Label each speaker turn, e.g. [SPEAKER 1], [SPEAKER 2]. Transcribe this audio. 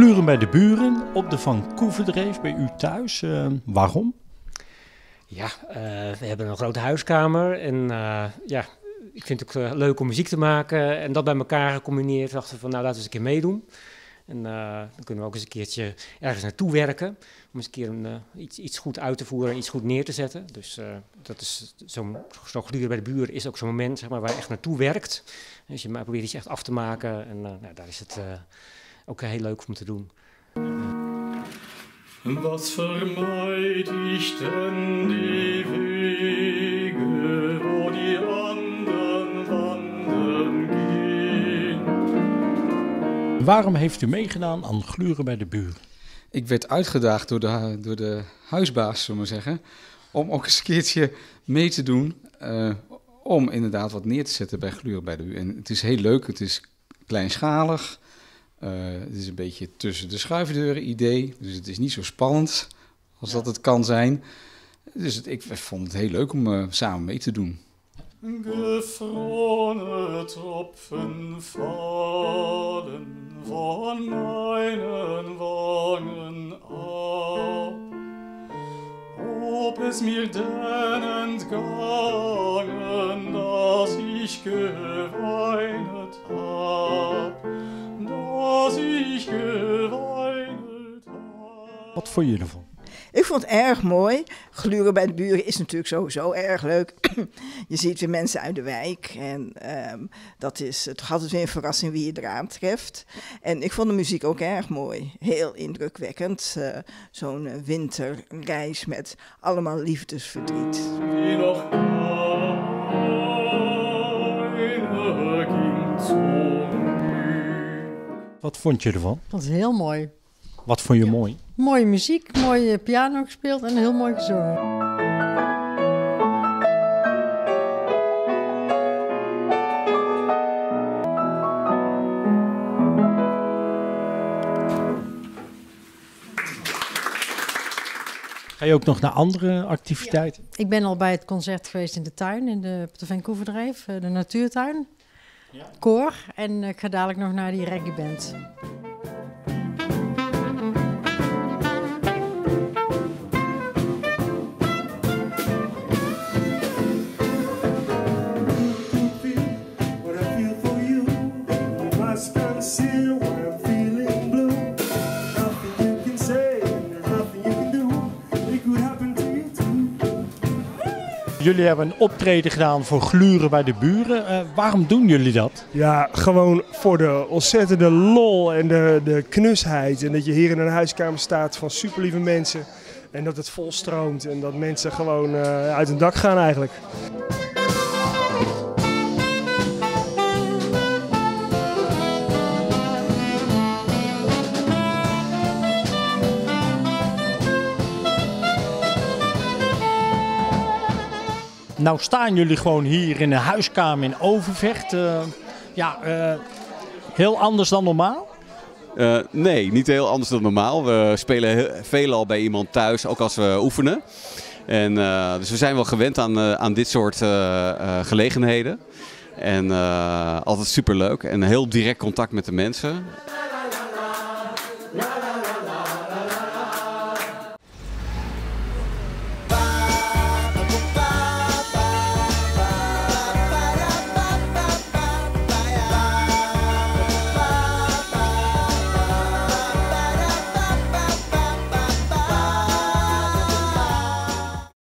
[SPEAKER 1] Gluren bij de buren op de Van Koeverdreef bij u thuis. Waarom?
[SPEAKER 2] Ja, we hebben een grote huiskamer en ja, ik vind het ook leuk om muziek te maken en dat bij elkaar gecombineerd. Dachten we van nou laten we eens een keer meedoen. En dan kunnen we ook eens een keertje ergens naartoe werken om eens een keer iets goed uit te voeren en iets goed neer te zetten. Dus dat is zo'n Gluren bij de buren is ook zo'n moment zeg maar, waar je echt naartoe werkt. Dus je probeert iets echt af te maken en nou, daar is het ook heel leuk om te doen.
[SPEAKER 3] Was vermeid ich denn die Wege, wo die anderen wandern gehen?
[SPEAKER 1] Waarom heeft u meegedaan aan Gluren bij de buren?
[SPEAKER 4] Ik werd uitgedaagd door de huisbaas, zullen we maar zeggen, om ook eens een keertje mee te doen, om inderdaad wat neer te zetten bij Gluren bij de buren. En het is heel leuk, het is kleinschalig. Het is een beetje tussen de schuifdeuren idee, dus het is niet zo spannend als dat het kan zijn. Dus ik vond het heel leuk om samen mee te doen.
[SPEAKER 3] Gefrorene Tropfen fallen von meinen Wangen ab. Ob es mir denn entgangen, dass ich geweinet hab.
[SPEAKER 1] Wat vond je ervan?
[SPEAKER 5] Ik vond het erg mooi. Gluren bij de buren is natuurlijk sowieso erg leuk. Je ziet weer mensen uit de wijk. En dat is toch altijd weer een verrassing wie je eraan treft. En ik vond de muziek ook erg mooi. Heel indrukwekkend. Zo'n winterreis met allemaal liefdesverdriet.
[SPEAKER 3] Die nog
[SPEAKER 1] Wat vond je ervan?
[SPEAKER 6] Ik vond het heel mooi.
[SPEAKER 1] Wat vond je mooi?
[SPEAKER 6] Mooie muziek, mooie piano gespeeld en heel mooi gezongen.
[SPEAKER 1] Ga je ook nog naar andere activiteiten?
[SPEAKER 6] Ja. Ik ben al bij het concert geweest in de tuin, op de Van Koeverdreef, de natuurtuin. Ja. Koor. En ik ga dadelijk nog naar die reggae-band.
[SPEAKER 1] Jullie hebben een optreden gedaan voor Gluren bij de buren. Waarom doen jullie dat?
[SPEAKER 7] Ja, gewoon voor de ontzettende lol en de knusheid. En dat je hier in een huiskamer staat van superlieve mensen. En dat het vol stroomt en dat mensen gewoon uit hun dak gaan eigenlijk.
[SPEAKER 1] Nou staan jullie gewoon hier in een huiskamer in Overvecht. Heel anders dan normaal?
[SPEAKER 8] Nee, niet heel anders dan normaal. We spelen veelal bij iemand thuis, ook als we oefenen. En, dus we zijn wel gewend aan dit soort gelegenheden. En altijd superleuk en heel direct contact met de mensen.